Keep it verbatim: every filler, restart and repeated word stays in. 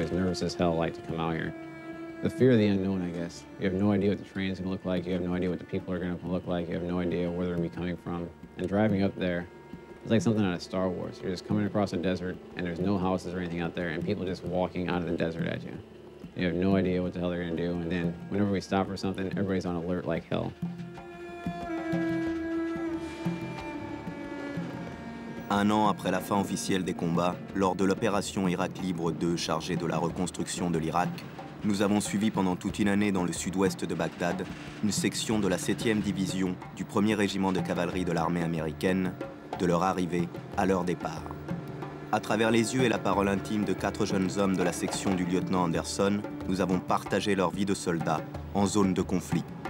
as nervous as hell like to come out here. The fear of the unknown, I guess. You have no idea what the train's gonna look like. You have no idea what the people are gonna look like. You have no idea where they're gonna be coming from. And driving up there, it's like something out of Star Wars. You're just coming across a desert and there's no houses or anything out there and people just walking out of the desert at you. You have no idea what the hell they're gonna do. And then whenever we stop for something, everybody's on alert like hell. Un an après la fin officielle des combats, lors de l'opération Irak Libre deux chargée de la reconstruction de l'Irak, nous avons suivi pendant toute une année dans le sud-ouest de Bagdad une section de la septième division du premier régiment de cavalerie de l'armée américaine, de leur arrivée à leur départ. À travers les yeux et la parole intime de quatre jeunes hommes de la section du lieutenant Anderson, nous avons partagé leur vie de soldats en zone de conflit.